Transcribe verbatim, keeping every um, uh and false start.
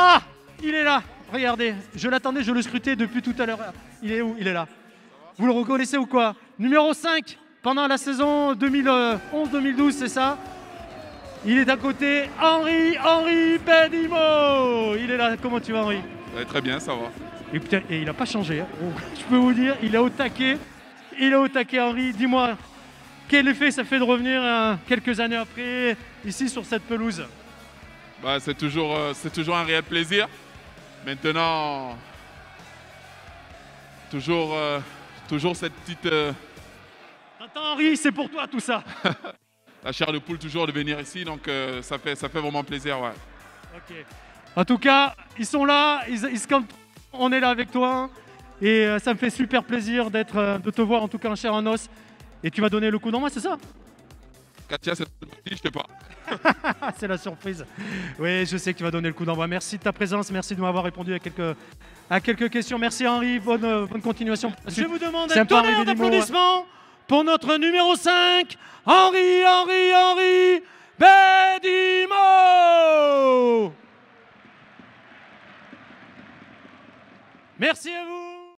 Ah, il est là. Regardez, je l'attendais, je le scrutais depuis tout à l'heure. Il est où? Il est là. Vous le reconnaissez ou quoi? Numéro cinq, pendant la saison deux mille onze deux mille douze, c'est ça? Il est à côté, Henri, Henri Bedimo. Il est là, comment tu vas, Henri? Ouais, très bien, ça va. Et, putain, et il n'a pas changé, hein. Je peux vous dire, il est au taquet. Il est au taquet, Henri. Dis-moi, quel effet ça fait de revenir hein, quelques années après, ici sur cette pelouse? Bah, c'est toujours, euh, c'est toujours un réel plaisir. Maintenant, toujours, euh, toujours cette petite... Euh... Attends, Henri, c'est pour toi tout ça. La chair de poule toujours de venir ici, donc euh, ça, fait, ça fait vraiment plaisir, ouais. Ok. En tout cas, ils sont là, ils, ils se campent, on est là avec toi. Et euh, ça me fait super plaisir d'être, euh, de te voir en tout cas en chair en os. Et tu vas donner le coup d'envoi, c'est ça? Katia, c'est je sais pas. C'est la surprise. Oui, je sais que tu vas donner le coup d'envoi. Merci de ta présence, merci de m'avoir répondu à quelques, à quelques questions. Merci Henri, bonne, euh, bonne continuation. Je vous demande un tonnerre d'applaudissements pour notre numéro cinq, Henri, Henri, Henri Bedimo. Merci à vous.